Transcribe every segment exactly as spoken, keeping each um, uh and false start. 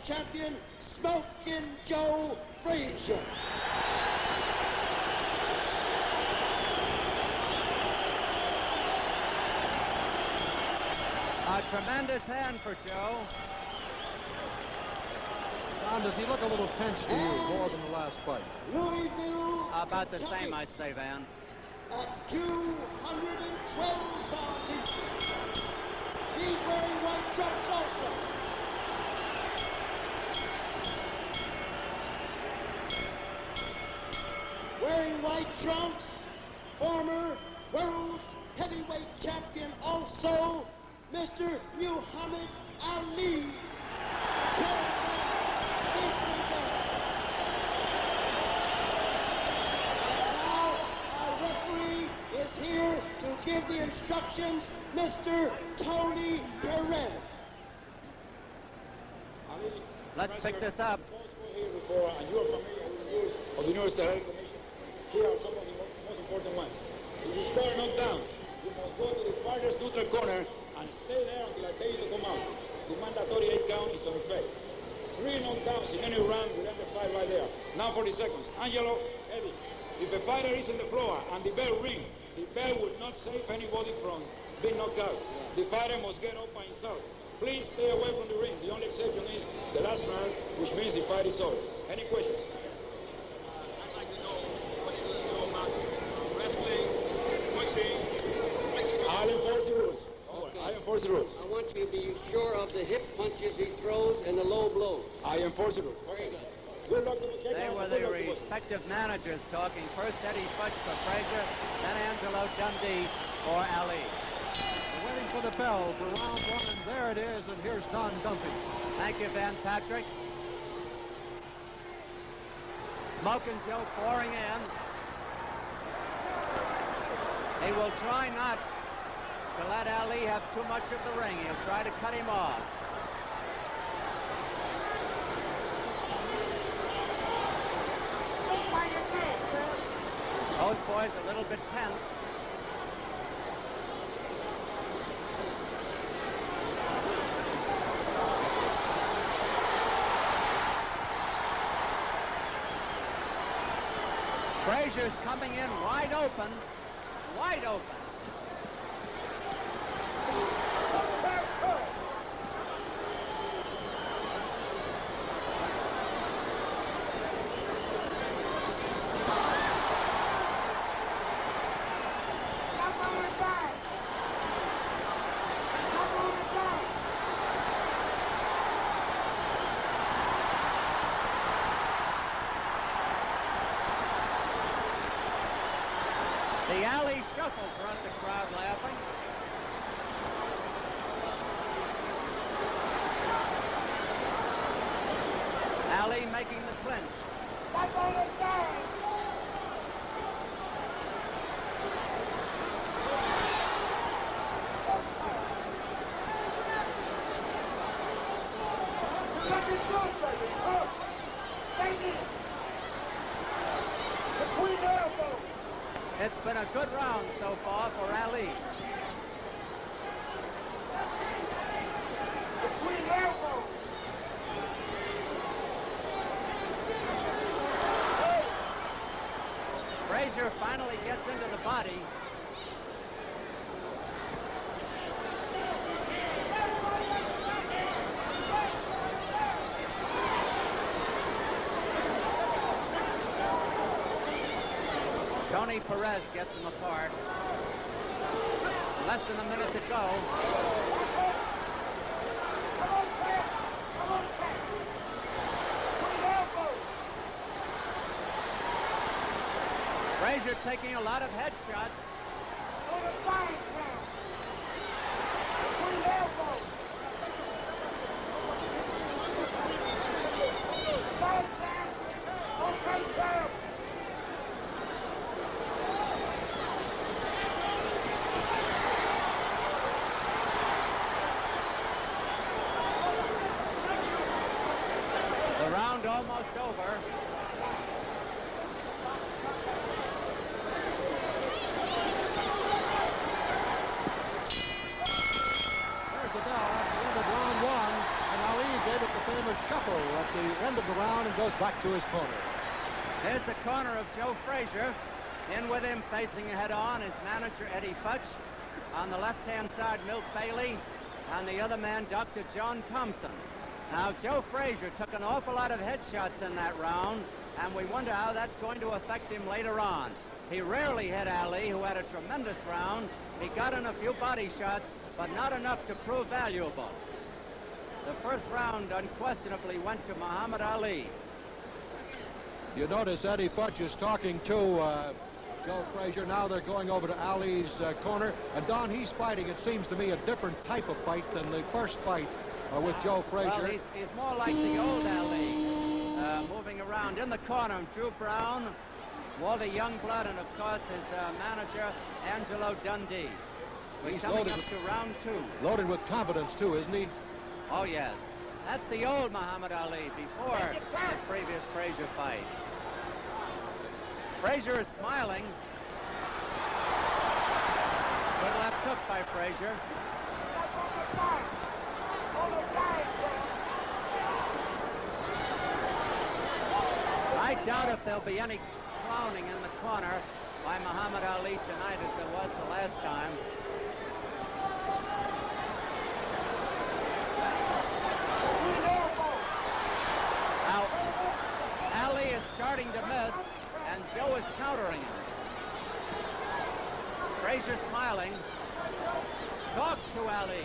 champion, Smokin' Joe Frazier. A tremendous hand for Joe. Tom, does he look a little tense to you more than the last fight? Louisville, About the Kentucky, same, I'd say, Van. at two hundred twelve pounds each. He's wearing white trunks also. Wearing white trunks, former world's heavyweight champion also, Mister Muhammad Ali. And now our referee is here to give the instructions, Mister Tony Perez. Let's pick this up. Here before, and you are familiar with the rules of the New Steroid Commission. Here are some of the most important ones. If you score knockdowns, you must go to the farthest neutral corner and stay there until I tell you to come out. The mandatory eight count is on effect. Three knockdowns in any round will end the fight right there. Now forty seconds. Angelo, Eddie, if a fighter is on the floor and the bell rings, the bell will not save anybody from being knocked out. The fighter must get up by himself. Please stay away from the ring. The only exception is the last round, which means the fight is over. Any questions? I'd like to know what you're going to know about wrestling, pushing. I'll enforce the rules. Okay. I enforce the rules. I want you to be sure of the hip punches he throws and the low blows. I enforce the rules. Very good. Good luck to the They were the respective managers talking. First Eddie Futch for Frazier, then Angelo Dundee for Ali. We're waiting for the bell for round one, and there it is, and here's Don Dumpy. Thank you, Van Patrick. Smokin' Joe pouring in. He will try not to let Ali have too much of the ring. He'll try to cut him off. Both boys a little bit tense. Frazier's coming in wide open, wide open. The Ali shuffle brought the crowd laughing. Ali making the clinch. It's been a good round so far for Ali. Frazier finally gets into the body. Tony Perez gets him apart. Less than a minute to go. Frazier taking a lot of headshots. The round almost over. There's the bell. That's the end of round one, and Ali gave it the famous a shuffle at the end of the round and goes back to his corner. Here's the corner of Joe Frazier. In with him, facing head-on, is manager Eddie Futch. On the left-hand side, Milt Bailey. And the other man, Doctor John Thompson. Now, Joe Frazier took an awful lot of headshots in that round, and we wonder how that's going to affect him later on. He rarely hit Ali, who had a tremendous round. He got in a few body shots, but not enough to prove valuable. The first round unquestionably went to Muhammad Ali. You notice Eddie Futch is talking to uh, Joe Frazier. Now they're going over to Ali's uh, corner. And Don, he's fighting, it seems to me, a different type of fight than the first fight uh, with Joe Frazier. Well, he's, he's more like the old Ali, uh, moving around. In the corner, Drew Brown, Walter Youngblood, and of course his uh, manager, Angelo Dundee. We're He's coming loaded up with, to round two. Loaded with confidence, too, isn't he? Oh, yes. That's the old Muhammad Ali before the previous Frazier fight. Frazier is smiling. Good left hook by Frazier. I doubt if there'll be any clowning in the corner by Muhammad Ali tonight as there was the last time. Now, Ali is starting to miss, and Joe is countering him. Frazier smiling, talks to Ali.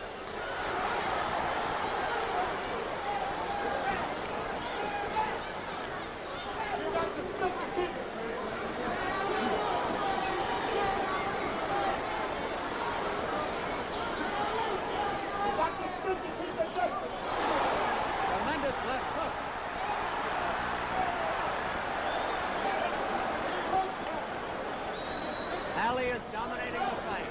Tremendous left hook. Ali is dominating the fight.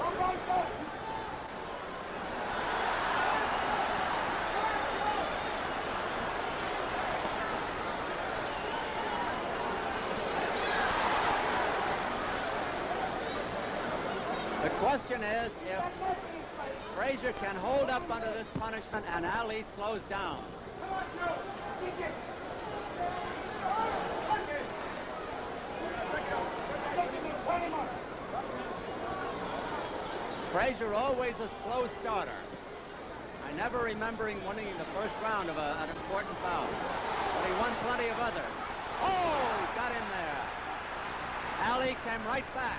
The question is if Frazier can hold up under this punishment and Ali slows down. Frazier always a slow starter. I never remember him winning the first round of a, an important bout, but he won plenty of others. Oh, he got in there. Ali came right back.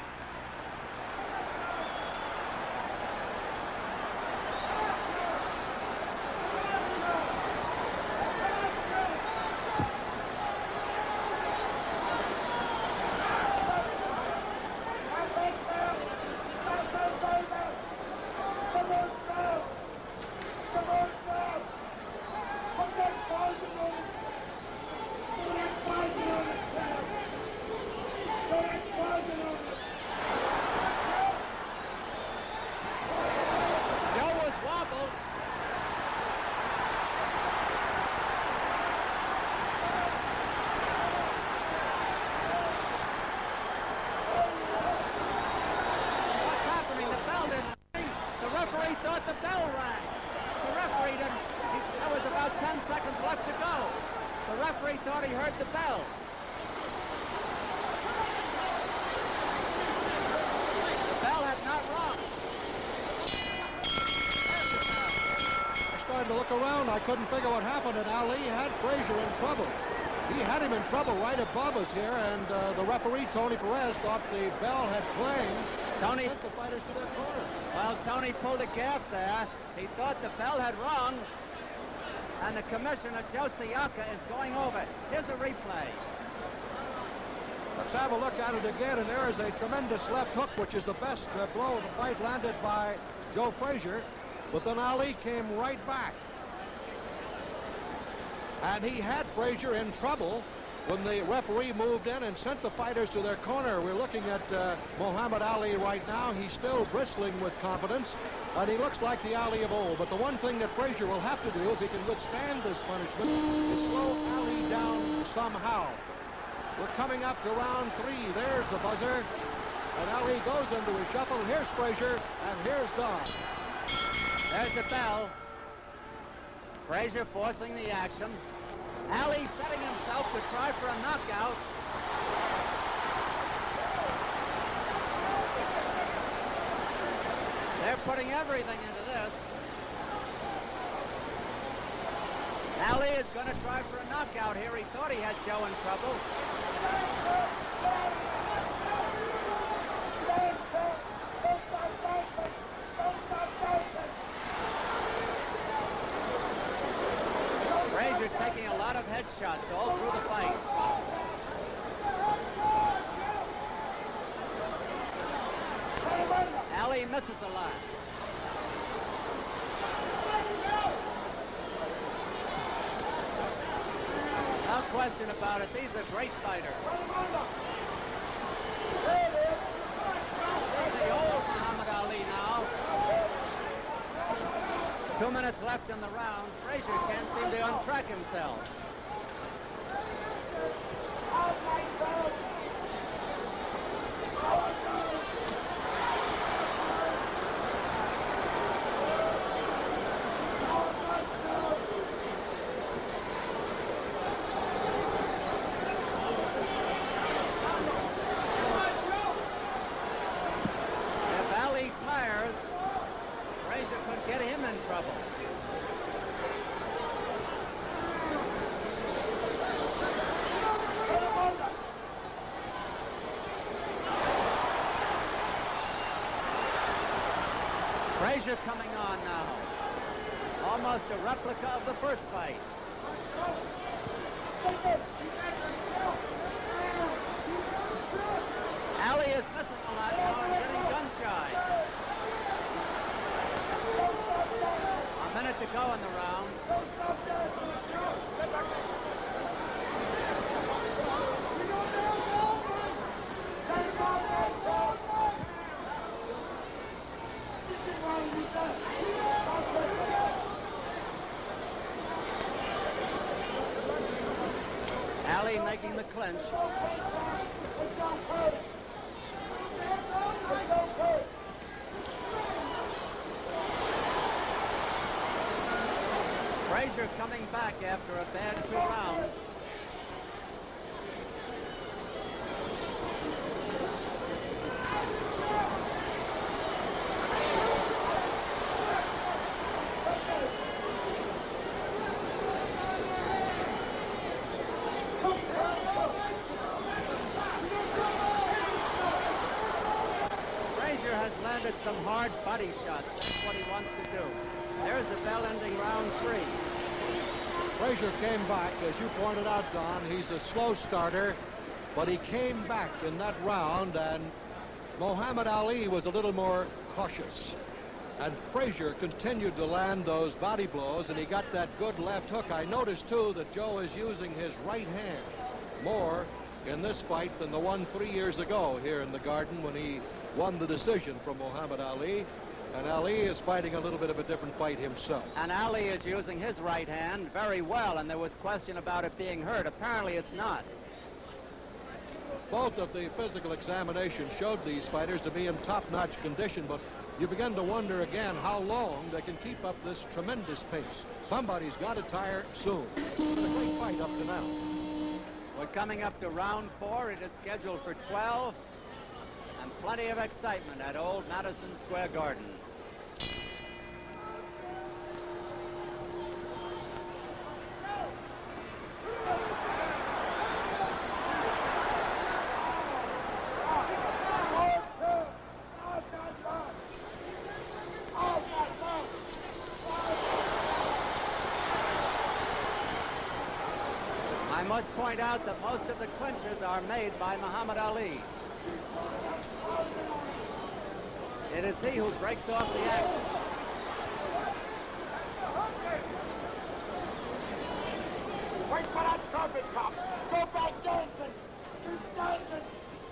I couldn't figure what happened, and Ali had Frazier in trouble. He had him in trouble right above us here, and uh, the referee, Tony Perez, thought the bell had clanged. Tony sent the fighters to their corners. Well, Tony pulled a gap there. He thought the bell had rung, and the commissioner, Joe Siaka, is going over. Here's a replay. Let's have a look at it again, and there is a tremendous left hook, which is the best uh, blow of the fight landed by Joe Frazier, but then Ali came right back. And he had Frazier in trouble when the referee moved in and sent the fighters to their corner. We're looking at uh, Muhammad Ali right now. He's still bristling with confidence, and he looks like the Ali of old. But the one thing that Frazier will have to do, if he can withstand this punishment, is slow Ali down somehow. We're coming up to round three. There's the buzzer, and Ali goes into his shuffle. Here's Frazier, and here's Don. There's the bell. Frazier forcing the action. Ali setting himself to try for a knockout. They're putting everything into this. Ali is going to try for a knockout here. He thought he had Joe in trouble. Frazier taking a lot of headshots all through the fight. Ali misses a lot. No question about it. These are great fighters. There's the old Muhammad Ali now. Two minutes left in the round. Frazier can't seem to untrack himself. Frazier coming on now. Almost a replica of the first fight. Ali is missing a lot now and getting gun shy. A minute to go in the round. Ali making the clinch. Frazier coming back after a bad two rounds. Landed some hard body shots. That's what he wants to do. There's the bell ending round three. Frazier came back, as you pointed out, Don. He's a slow starter, but he came back in that round, and Muhammad Ali was a little more cautious. And Frazier continued to land those body blows, and he got that good left hook. I noticed, too, that Joe is using his right hand more in this fight than the one three years ago here in the Garden when he won the decision from Muhammad Ali. And Ali is fighting a little bit of a different fight himself. And Ali is using his right hand very well, and there was question about it being hurt. Apparently it's not. Both of the physical examinations showed these fighters to be in top-notch condition, but you begin to wonder again how long they can keep up this tremendous pace. Somebody's got to tire soon. It's a great fight up to now. We're coming up to round four. It is scheduled for twelve. And plenty of excitement at old Madison Square Garden. I must point out that most of the clinches are made by Muhammad Ali. It is he who breaks off the action. Wait for that traffic cop. Go back dancing. Keep dancing.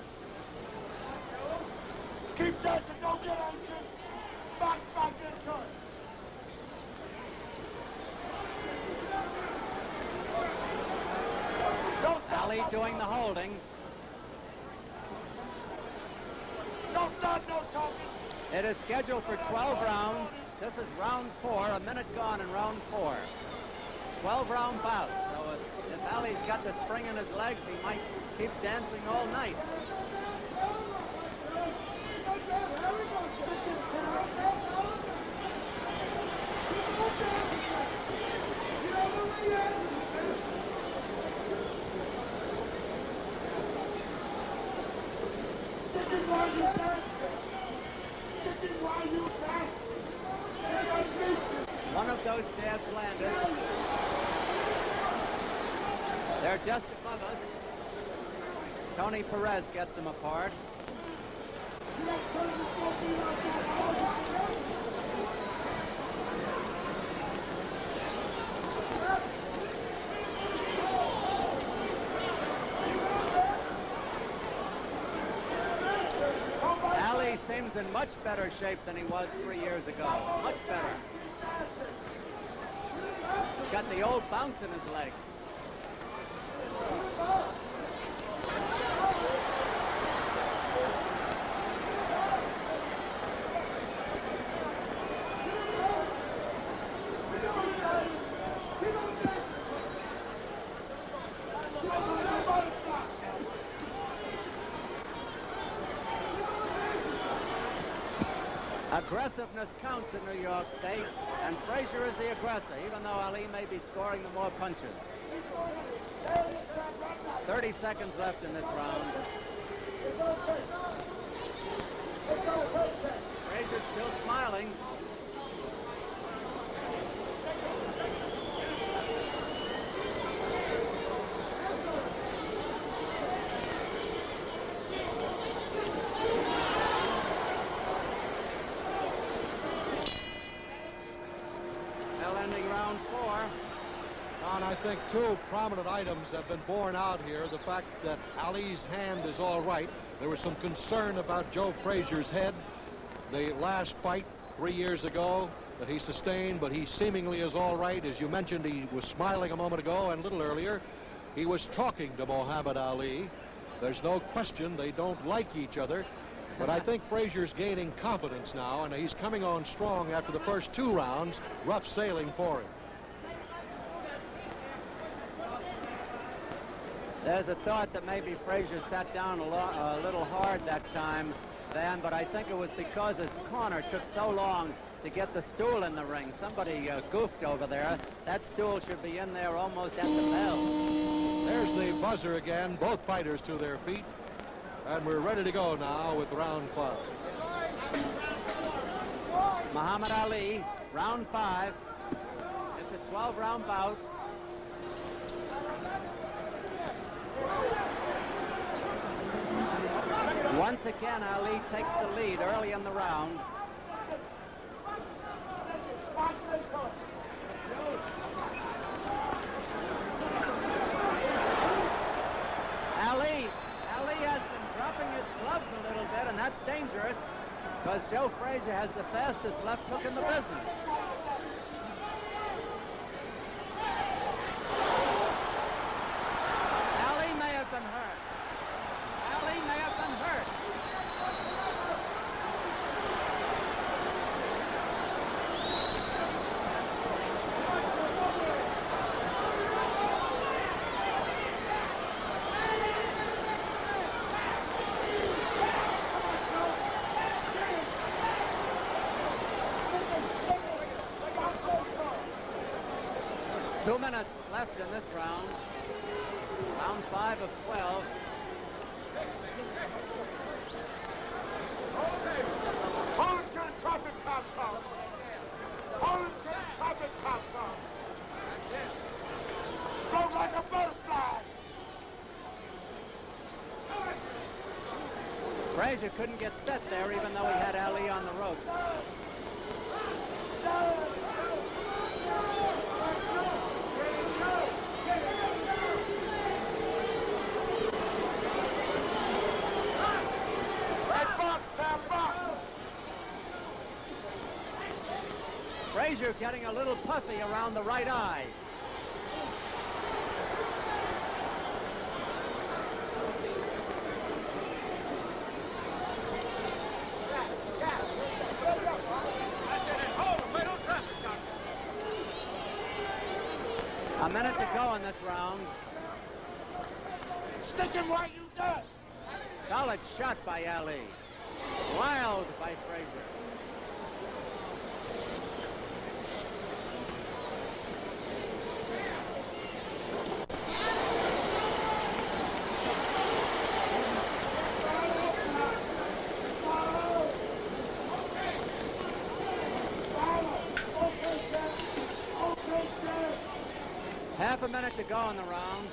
Keep dancing. Don't get anxious. Back, back into it. Ali doing the holding. No start, no talking. It is scheduled for twelve rounds. This is round four, a minute gone in round four. twelve round bout. So if, if Ali's got the spring in his legs, he might keep dancing all night. One of those jabs landed. They're just above us. Tony Perez gets them apart. Ali seems in much better shape than he was three years ago. Much better. He's got the old bounce in his legs. Aggressiveness counts in New York State, and Frazier is the aggressor, even though Ali may be scoring the more punches. thirty seconds left in this round. Frazier's still smiling. Ending round four. And I think two prominent items have been borne out here. The fact that Ali's hand is all right. There was some concern about Joe Frazier's head. The last fight three years ago that he sustained, but he seemingly is all right. As you mentioned, he was smiling a moment ago, and a little earlier, he was talking to Muhammad Ali. There's no question they don't like each other. But I think Frazier's gaining confidence now, and he's coming on strong after the first two rounds. Rough sailing for him. There's a thought that maybe Frazier sat down a, lo a little hard that time, Van, but I think it was because his corner took so long to get the stool in the ring. Somebody uh, goofed over there. That stool should be in there almost at the bell. There's the buzzer again. Both fighters to their feet. And we're ready to go now with round five. Muhammad Ali, round five. It's a twelve round bout. Once again, Ali takes the lead early in the round. Ali, Ali has been dropping his gloves a little bit, and that's dangerous because Joe Frazier has the fastest left hook in the business. Ali may have been hurt. Ali may have been hurt. Two minutes left in this round. Round five of twelve. Hold it till the traffic cop comes. Hold it till the traffic cop comes. Float like a butterfly. Frazier couldn't get set there even though he had Ali on the ropes. Frazier getting a little puffy around the right eye. A minute to go in this round. Stick him where you did. Solid shot by Ali. Wild by Frazier. Half a minute to go in the round.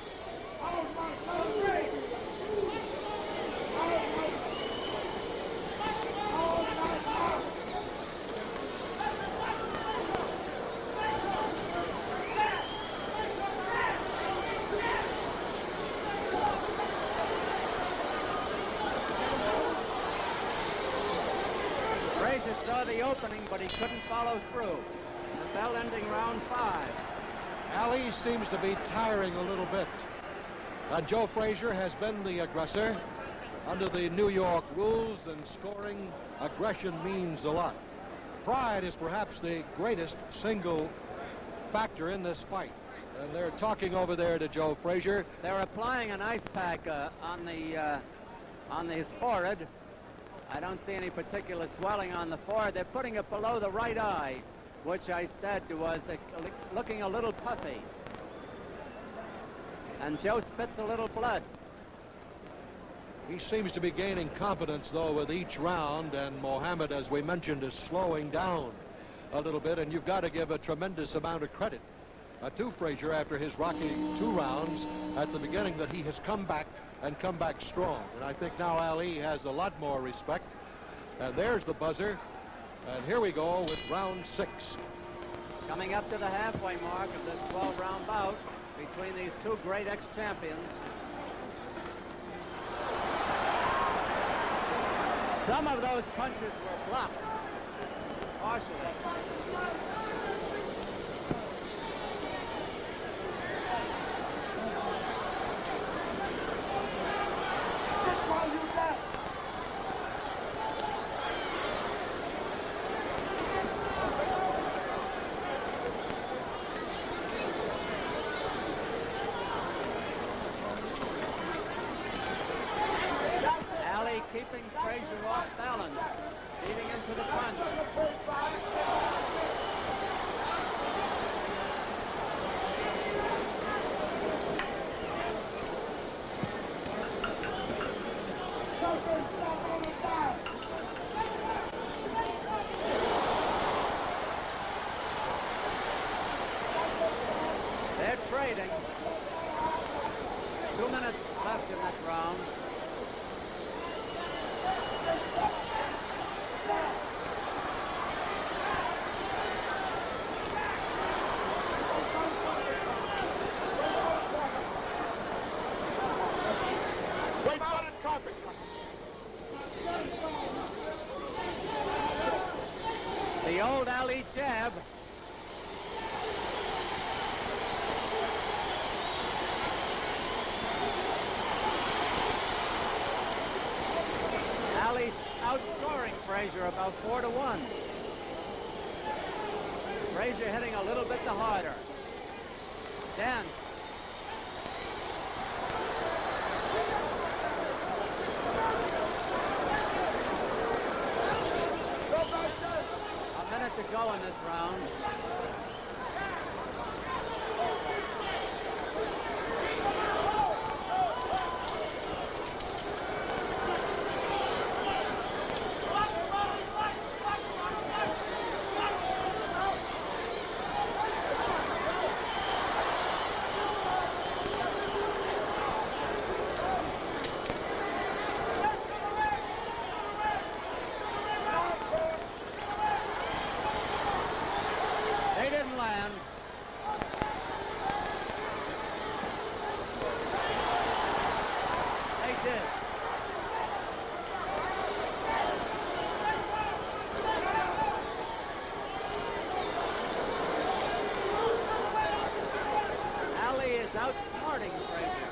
Frazier saw the opening, but he couldn't follow through. The bell ending round five. Ali seems to be tiring a little bit. And Joe Frazier has been the aggressor. Under the New York rules and scoring, aggression means a lot. Pride is perhaps the greatest single factor in this fight. And they're talking over there to Joe Frazier. They're applying an ice pack uh, on the uh, on his forehead. I don't see any particular swelling on the forehead. They're putting it below the right eye, which I said was a, looking a little puffy. And Joe spits a little blood. He seems to be gaining confidence, though, with each round, and Mohammed, as we mentioned, is slowing down a little bit, and you've got to give a tremendous amount of credit uh, to Frazier after his rocky two rounds at the beginning, that he has come back and come back strong. And I think now Ali has a lot more respect. And there's the buzzer. And here we go with round six. Coming up to the halfway mark of this twelve round bout between these two great ex-champions. Some of those punches were blocked, partially. Keeping Frazier off balance, leading into the punch. They're trading. Two minutes left in this round. The old Ali jab. Ali's outscoring Frazier about four to one. Frazier hitting a little bit the harder. Dance. A minute to go in this round. Outsmarting Frazier.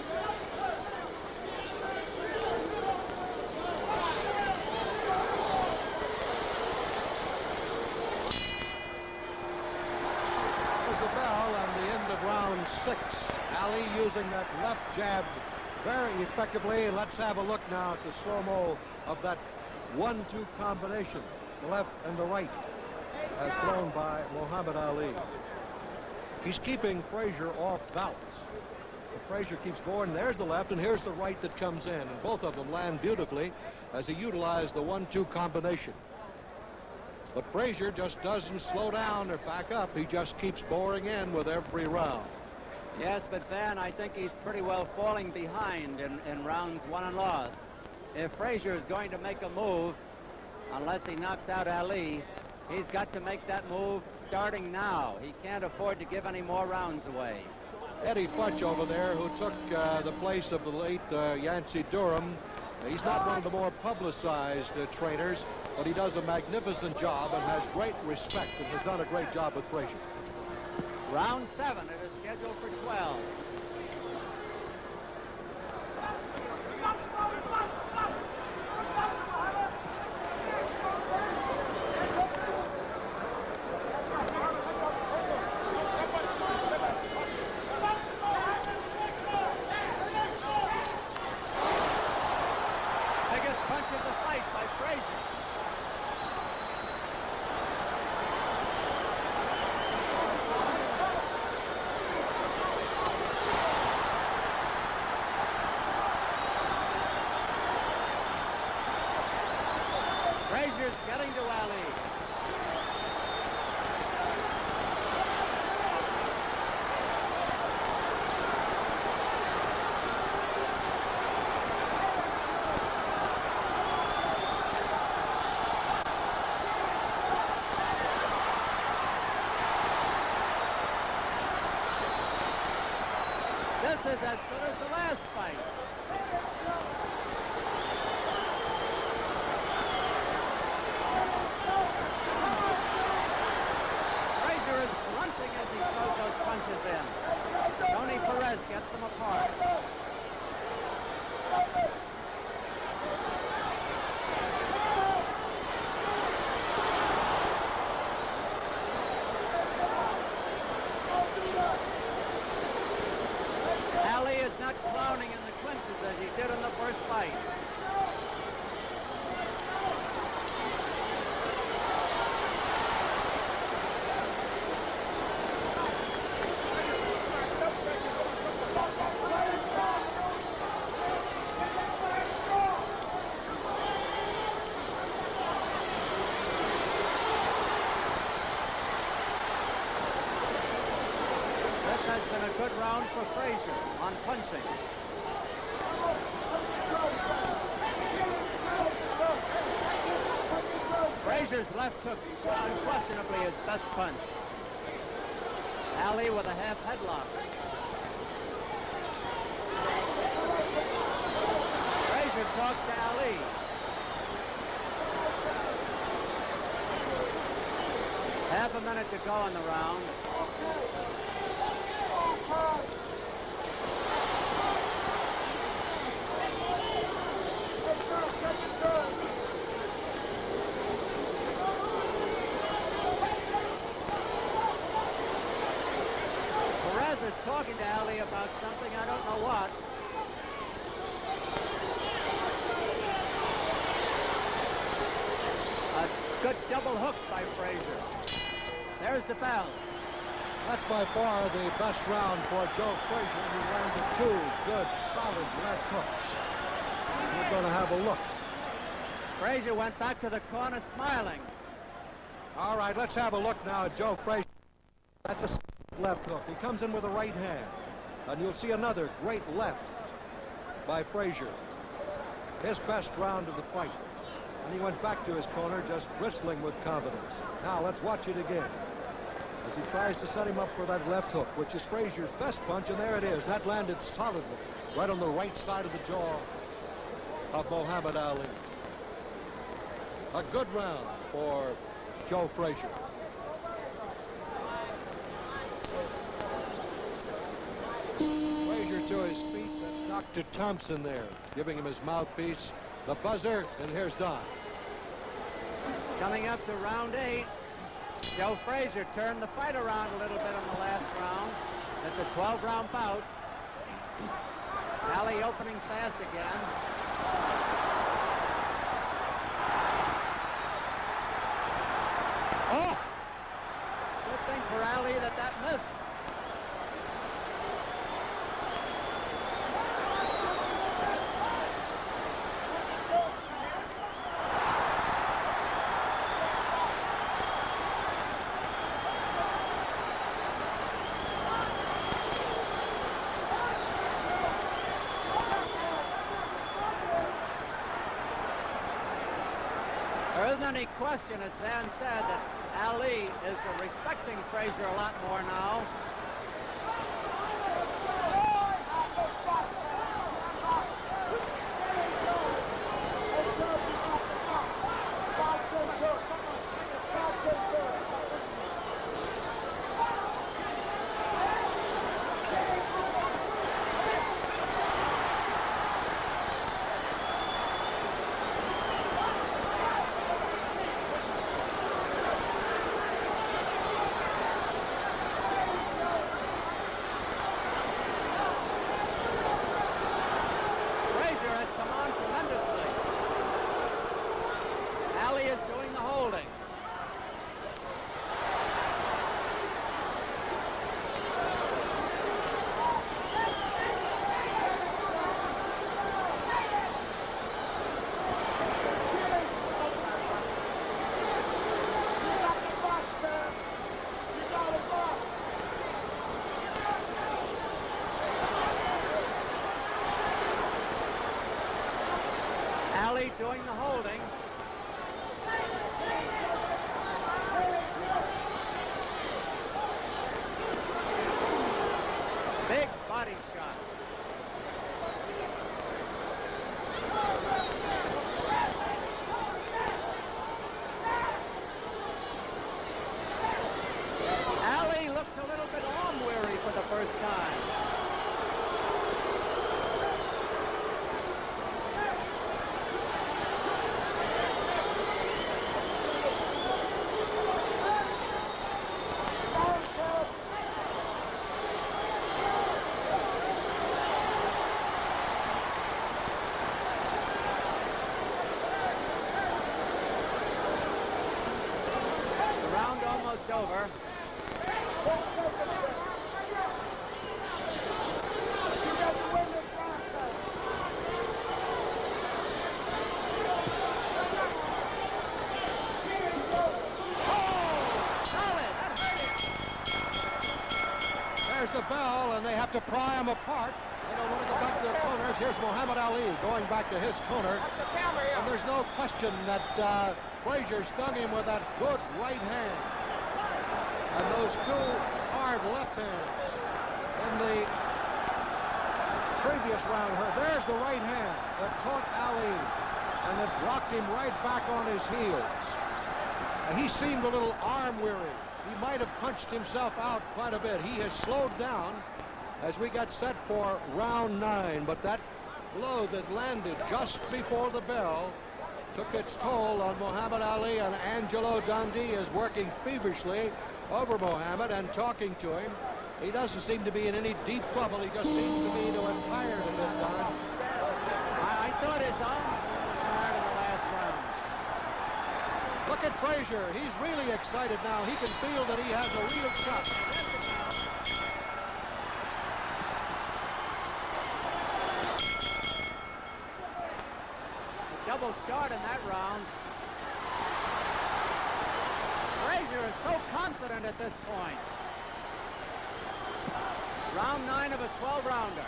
There's a bell, and the end of round six. Ali using that left jab very effectively. Let's have a look now at the slow-mo of that one two combination, the left and the right, as thrown by Muhammad Ali. He's keeping Frazier off balance. But Frazier keeps going. There's the left, and here's the right that comes in. And both of them land beautifully as he utilized the one two combination. But Frazier just doesn't slow down or back up. He just keeps boring in with every round. Yes, but Van, I think he's pretty well falling behind in, in rounds won and lost. If Frazier is going to make a move, unless he knocks out Ali, he's got to make that move starting now. He can't afford to give any more rounds away. Eddie Futch over there, who took uh, the place of the late uh, Yancey Durham. He's not one of the more publicized uh, trainers, but he does a magnificent job and has great respect and has done a great job with Frazier. Round seven, it is scheduled for twelve. Biggest punch of the fight by Frazier. Frazier's getting to Ali. This is as good as the last fight. Frazier is grunting as he throws those punches in. Tony Perez gets them apart. Ali is not clowning in the clinches as he did in the first fight. This has been a good round for Frazier on punching. Frazier's left hook, unquestionably his best punch. Ali with a half headlock. Frazier talks to Ali. Half a minute to go in the round. Perez is talking to Ali about something, I don't know what. A good double hook by Frazier. There's the bell. That's by far the best round for Joe Frazier. He landed two good, solid left hooks. We're going to have a look. Frazier went back to the corner smiling. All right, let's have a look now at Joe Frazier. That's a left hook. He comes in with a right hand. And you'll see another great left by Frazier. His best round of the fight. And he went back to his corner just bristling with confidence. Now let's watch it again as he tries to set him up for that left hook, which is Frazier's best punch, and there it is. That landed solidly right on the right side of the jaw of Muhammad Ali. A good round for Joe Frazier. Frazier to his feet, and Doctor Thompson there, giving him his mouthpiece. The buzzer, and here's Don. Coming up to round eight, Joe Frazier turned the fight around a little bit in the last round. It's a twelve round bout. Ali opening fast again. Oh! Good thing for Ali that that missed. There isn't any question, as Van said, that Ali is respecting Frazier a lot more now. Ali doing the holding. Big body shot. Ali looks a little bit arm weary for the first time. Over. There's the bell, and they have to pry them apart. They don't want to go back to their corners. Here's Muhammad Ali going back to his corner. And there's no question that uh, Frazier stung him with that good right hand. And those two hard left hands in the previous round. There's the right hand that caught Ali, and it rocked him right back on his heels. And he seemed a little arm weary. He might have punched himself out quite a bit. He has slowed down as we got set for round nine, but that blow that landed just before the bell took its toll on Muhammad Ali, and Angelo Dundee is working feverishly over Muhammad and talking to him. He doesn't seem to be in any deep trouble. He just seems to me to have tired a bit, Don. I, I thought his arms were tired in the last round. Look at Frazier. He's really excited now. He can feel that he has a real shot. Double start in that round. Frazier is so confident at this point. Round nine of a twelve rounder.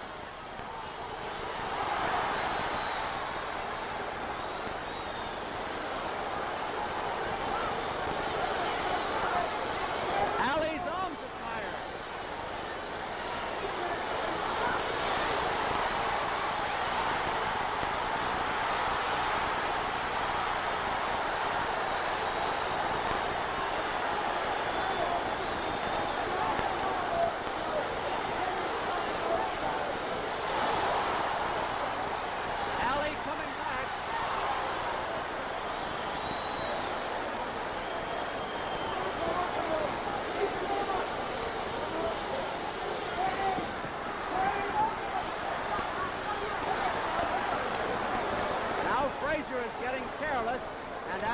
Ali's arms are tired.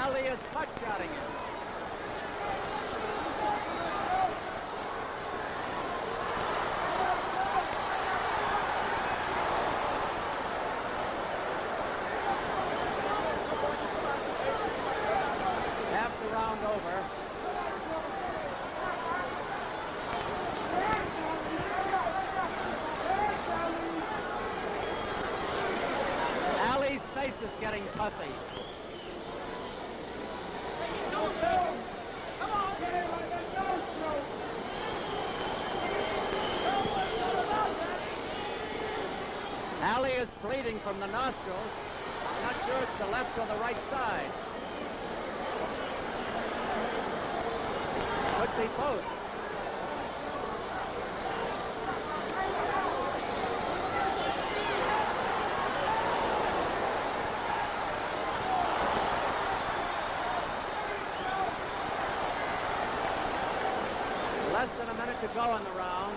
Ali is pot-shotting him. Half the round over. Ali's face is getting puffy. Ali is bleeding from the nostrils. I'm not sure it's the left or the right side. Could be both. Less than a minute to go in the round.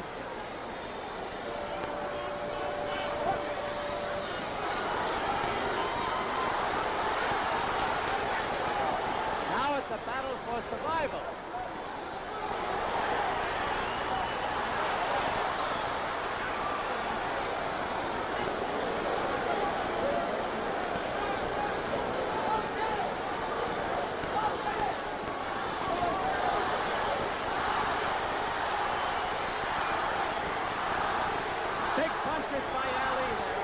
Now it's a battle for survival. Big punches by Ali there.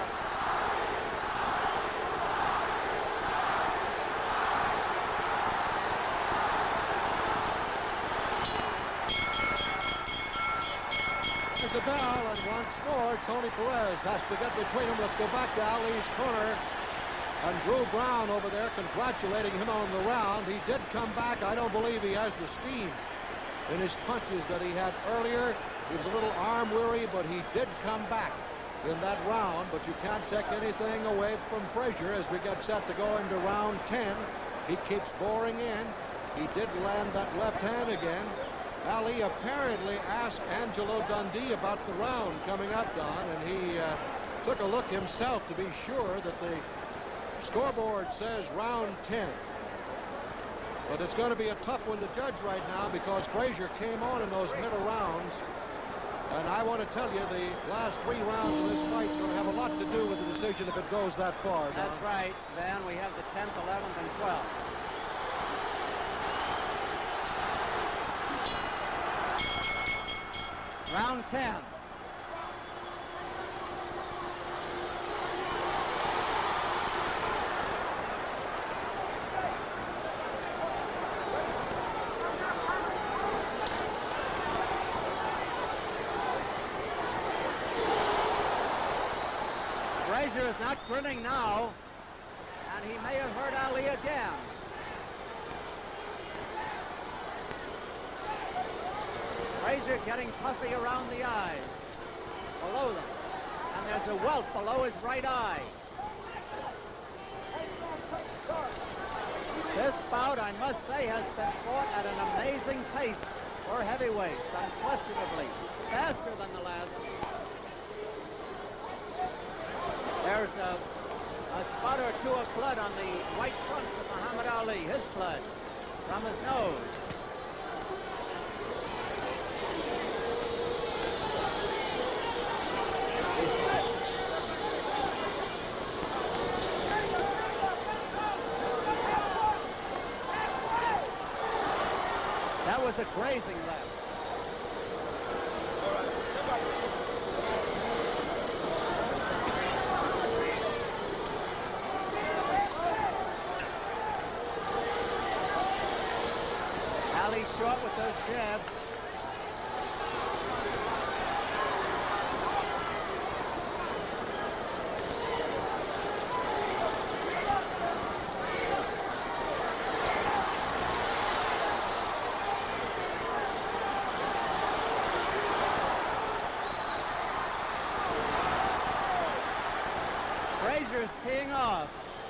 There's a bell, and once more, Tony Perez has to get between them. Let's go back to Ali's corner. And Drew Brown over there congratulating him on the round. He did come back. I don't believe he has the steam in his punches that he had earlier. He was a little arm weary, but he did come back in that round. But you can't take anything away from Frazier as we get set to go into round ten. He keeps boring in. He did land that left hand again. Ali apparently asked Angelo Dundee about the round coming up, Don, and he uh, took a look himself to be sure that the scoreboard says round ten. But it's going to be a tough one to judge right now because Frazier came on in those middle rounds. And I want to tell you, the last three rounds of this fight are going to have a lot to do with the decision if it goes that far. Don. That's right, Van. We have the tenth, eleventh, and twelfth. Round ten. Frazier is not grinning now, and he may have hurt Ali again. Frazier getting puffy around the eyes, below them, and there's a welt below his right eye. This bout, I must say, has been fought at an amazing pace for heavyweights, unquestionably faster than the last. There's a, a spot or two of blood on the white trunks of Muhammad Ali, his blood from his nose. That was a grazing left. Ali short with those jabs. Frazier's teeing off.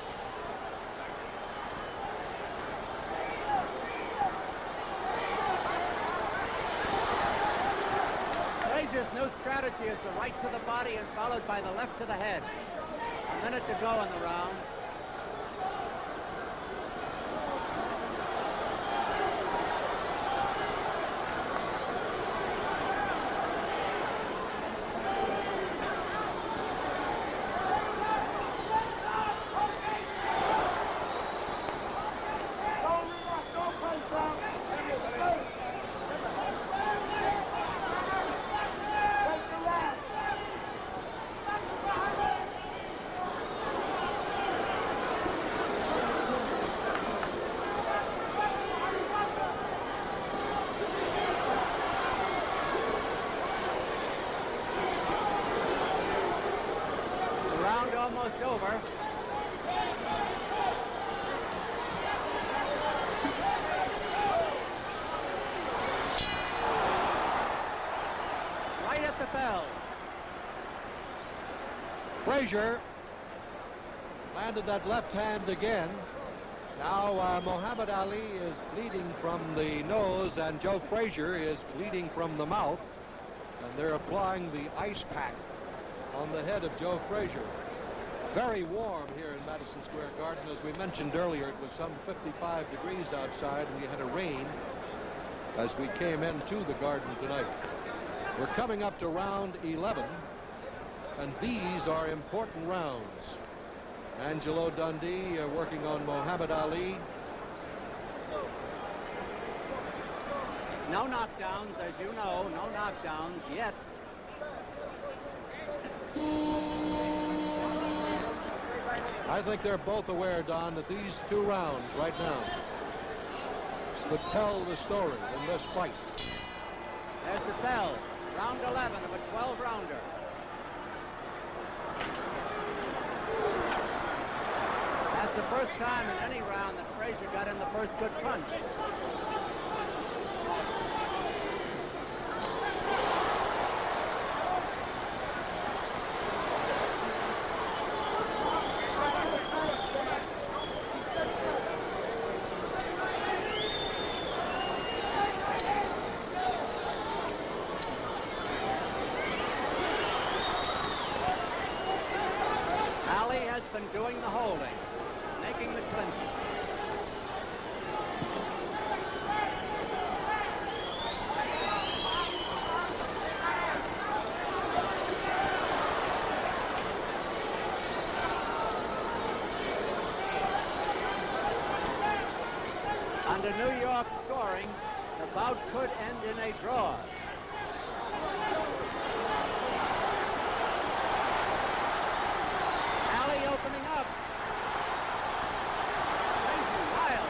Frazier's new strategy is the right to the body and followed by the left to the head. A minute to go in the round. almost over. Right at the bell. Frazier landed that left hand again. Now uh, Muhammad Ali is bleeding from the nose and Joe Frazier is bleeding from the mouth. And they're applying the ice pack on the head of Joe Frazier. Very warm here in Madison Square Garden. As we mentioned earlier, it was some fifty-five degrees outside and we had a rain as we came into the Garden tonight. We're coming up to round eleven, and these are important rounds. Angelo Dundee uh, working on Muhammad Ali. No knockdowns, as you know, no knockdowns yet. I think they're both aware, Don, that these two rounds right now could tell the story in this fight. There's the bell. Round eleven of a twelve rounder. That's the first time in any round that Frazier got in the first good punch. Ali has been doing the holding, making the clinches. Under New York scoring, the bout could end in a draw. Ali opening up. Crazy wild.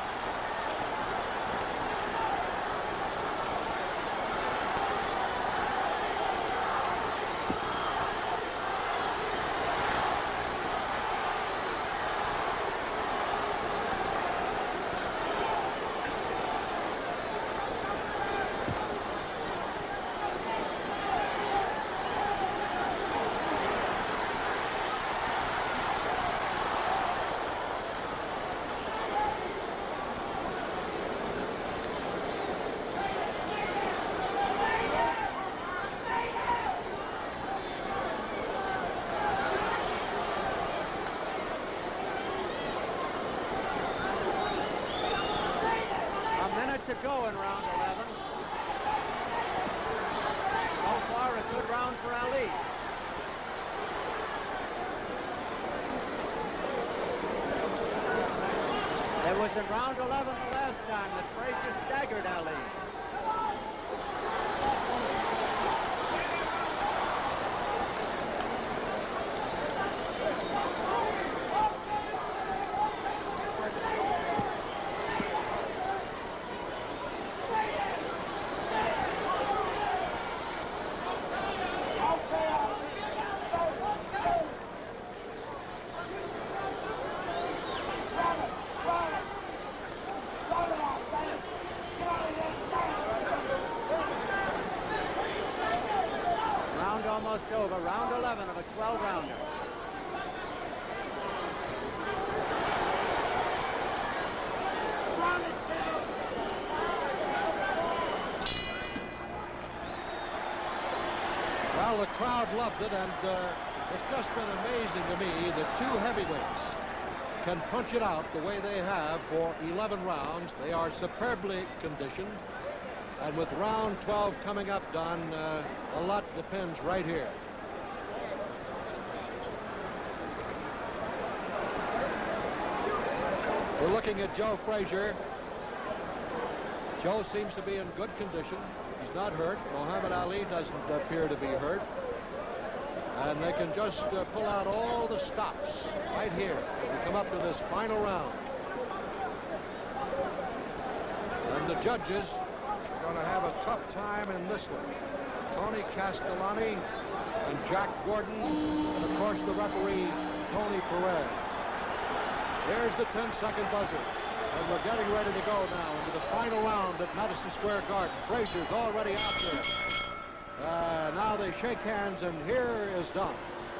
To go in round eleven. So far, a good round for Ali. It was in round eleven the last time that Frazier staggered Ali. Almost over. Round eleven of a twelve rounder. Well, the crowd loves it, and uh, it's just been amazing to me that two heavyweights can punch it out the way they have for eleven rounds. They are superbly conditioned. And with round twelve coming up, Don, uh, a lot depends right here. We're looking at Joe Frazier. Joe seems to be in good condition. He's not hurt. Muhammad Ali doesn't appear to be hurt. And they can just uh, pull out all the stops right here as we come up to this final round. And the judges are going to have a tough time in this one. Tony Castellani and Jack Gordon, and of course the referee, Tony Perez. There's the ten-second buzzer. And we're getting ready to go now into the final round at Madison Square Garden. Frazier's already out there. Uh, now they shake hands, and here is Don.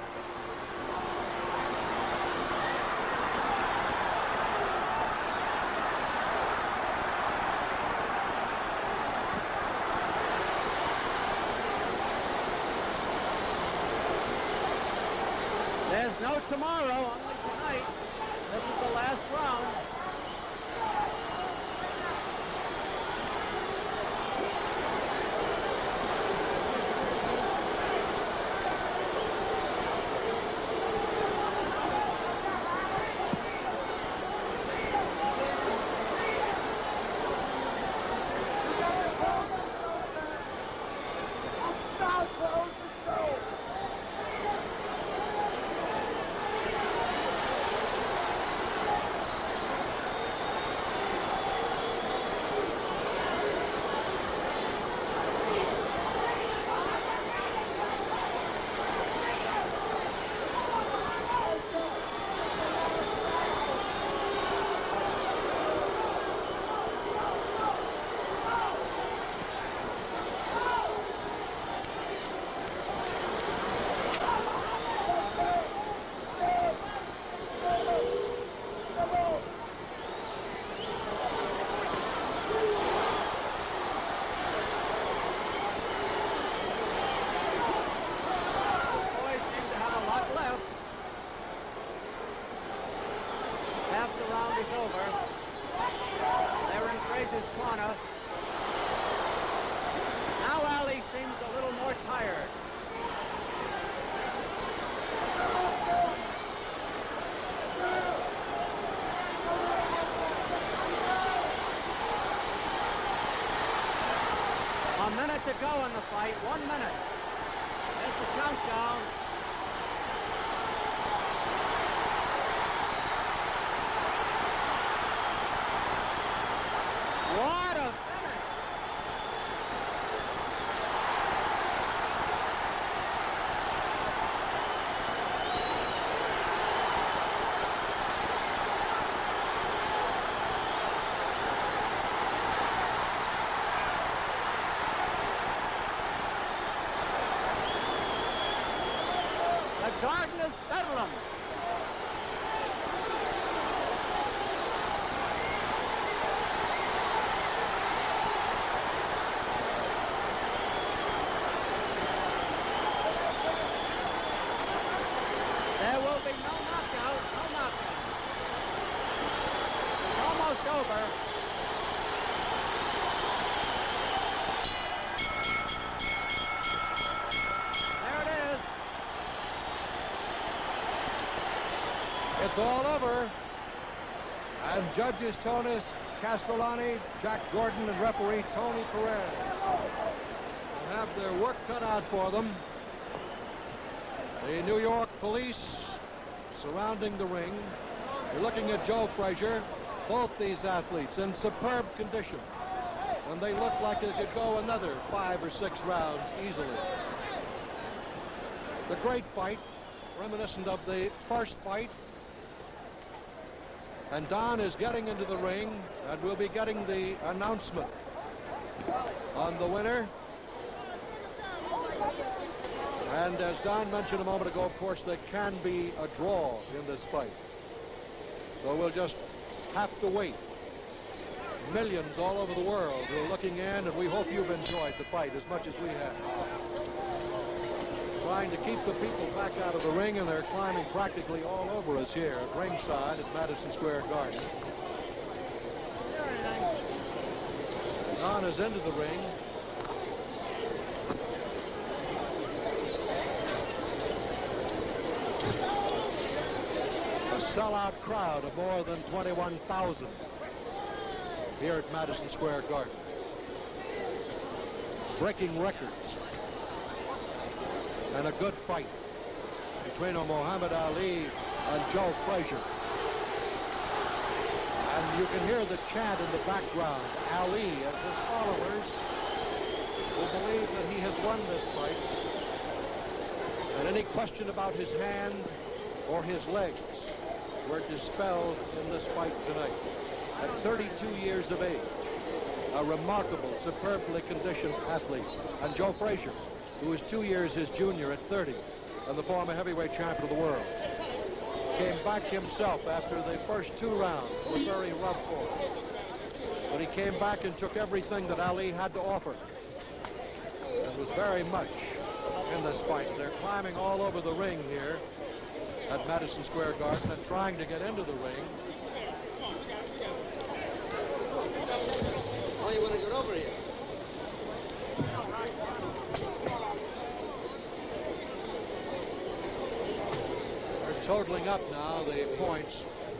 There's no tomorrow, only tonight. This is the last round. A minute to go in the fight, one minute. There's the countdown. What a finish. The Garden is Bedlam. There will be no knockout, no knockout. It's almost over. It's all over. And judges Tonis Castellani, Jack Gordon, and referee Tony Perez will have their work cut out for them. The New York police surrounding the ring. You're looking at Joe Frazier. Both these athletes in superb condition. And they look like they could go another five or six rounds easily. The great fight, reminiscent of the first fight. And Don is getting into the ring, and we'll be getting the announcement on the winner. And as Don mentioned a moment ago, of course, there can be a draw in this fight. So we'll just have to wait. Millions all over the world who are looking in, and we hope you've enjoyed the fight as much as we have. Trying to keep the people back out of the ring, and they're climbing practically all over us here at ringside at Madison Square Garden. Don is into the ring. A sellout crowd of more than twenty-one thousand here at Madison Square Garden. Breaking records. And a good fight between Muhammad Ali and Joe Frazier. And you can hear the chant in the background. Ali and his followers who believe that he has won this fight. Any question about his hand or his legs were dispelled in this fight tonight. At thirty-two years of age, a remarkable, superbly conditioned athlete. And Joe Frazier, who is two years his junior at thirty, and the former heavyweight champion of the world, came back himself after the first two rounds were very rough for him. But he came back and took everything that Ali had to offer. And was very much in this fight. They're climbing all over the ring here at Madison Square Garden and trying to get into the ring. Oh, you want to get over here? They're totaling up now the points.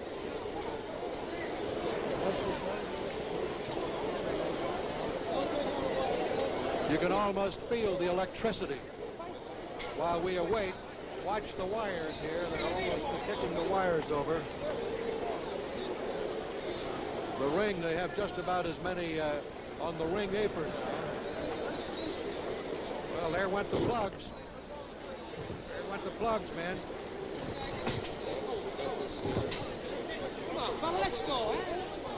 You can almost feel the electricity. While we await, watch the wires here. They're almost kicking the wires over. The ring, they have just about as many uh, on the ring apron. Well, there went the plugs. There went the plugs, man. Come on, fella, let's go, eh?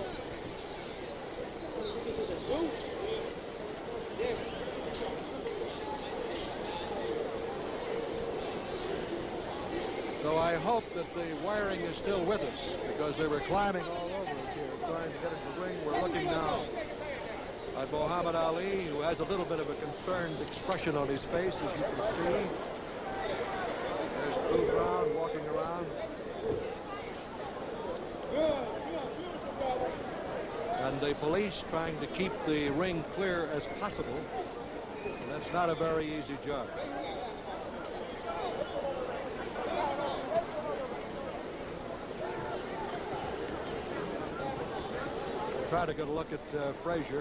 This is a zoo. Yeah. So I hope that the wiring is still with us, because they were climbing all over us here, trying to get into the ring. We're looking now at Muhammad Ali, who has a little bit of a concerned expression on his face, as you can see. There's Drew Brown walking around. And the police trying to keep the ring clear as possible. And that's not a very easy job. Try to get a look at uh, Frazier.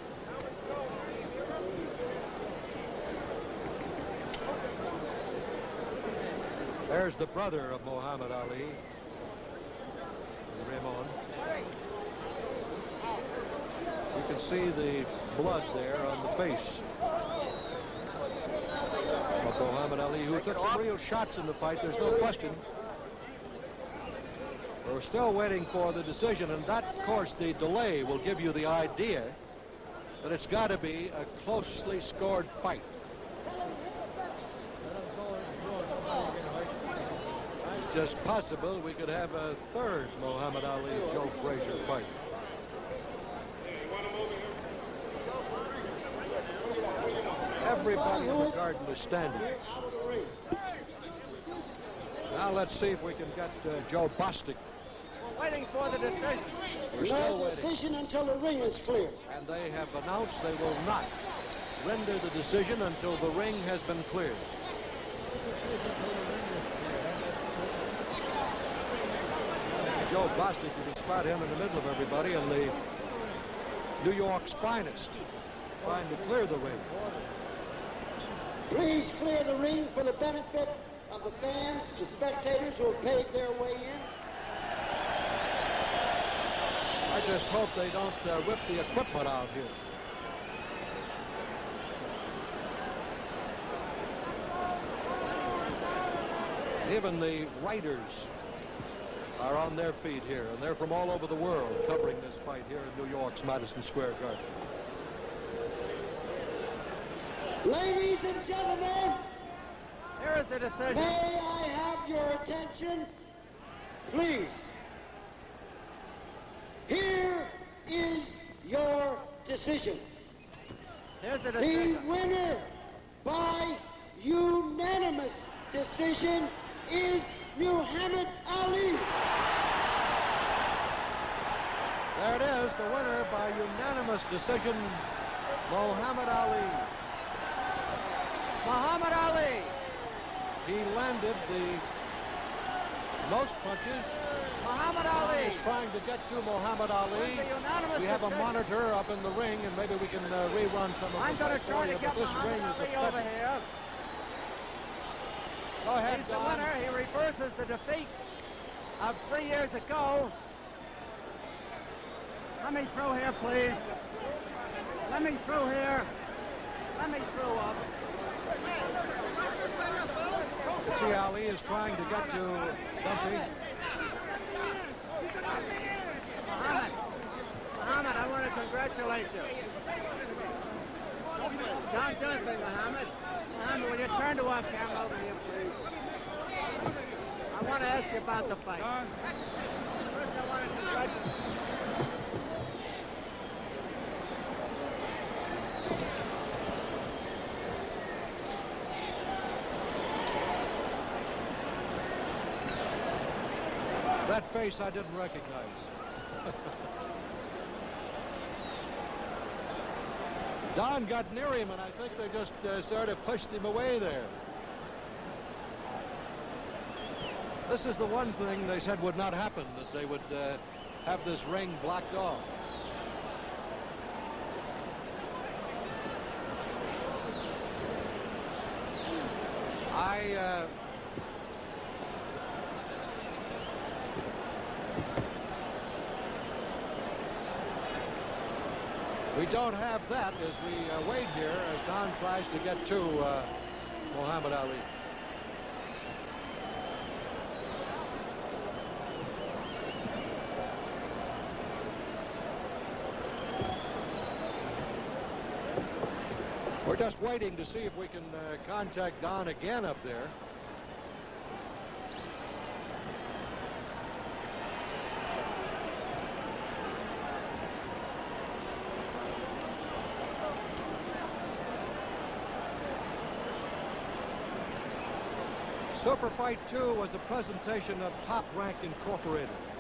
There's the brother of Muhammad Ali, Raymond. You can see the blood there on the face of Muhammad Ali, who took some real shots in the fight. There's no question. We're still waiting for the decision, and that, of course, the delay will give you the idea that it's got to be a closely scored fight. It's just possible we could have a third Muhammad Ali-Joe Frazier fight. Everybody in the garden is standing. Now let's see if we can get uh, Joe Bostic. We're waiting for the decision. We're still No waiting. decision until the ring is clear. And they have announced they will not render the decision until the ring has been cleared. Joe Bostic, you can spot him in the middle of everybody, and the New York's finest, trying to clear the ring. Please clear the ring for the benefit of the fans, the spectators who have paid their way in. I just hope they don't uh, rip the equipment out here. Even the writers are on their feet here, and they're from all over the world covering this fight here in New York's Madison Square Garden. Ladies and gentlemen, Here is the decision. may I have your attention, please? Here is your decision. Here's the The decision. winner by unanimous decision is Muhammad Ali. There it is, the winner by unanimous decision, Muhammad Ali. Muhammad Ali. He landed the most punches. Muhammad Ali. He's trying to get to Muhammad Ali. With the unanimous We have a decision. monitor up in the ring, and maybe we can uh, rerun some of I'm the going fight to for try you, to but get this ring Muhammad is Ali a over pet- here. Go ahead, He's the Don. winner. He reverses the defeat of three years ago. Let me through here, please. Let me through here. Let me through up. Mitzi Ali is trying to get to Dunphy. Muhammad, Muhammad, I want to congratulate you. Don Dunphy, Muhammad. Muhammad, will you turn to our camera over here, please? I want to ask you about the fight. First, I want to congratulate you. That face I didn't recognize. Don got near him, and I think they just uh, sort of pushed him away there. This is the one thing they said would not happen, that they would uh, have this ring blocked off. I... Uh, We don't have that as we uh, wait here as Don tries to get to uh, Muhammad Ali. We're just waiting to see if we can uh, contact Don again up there. Super Fight two was a presentation of Top Rank Incorporated.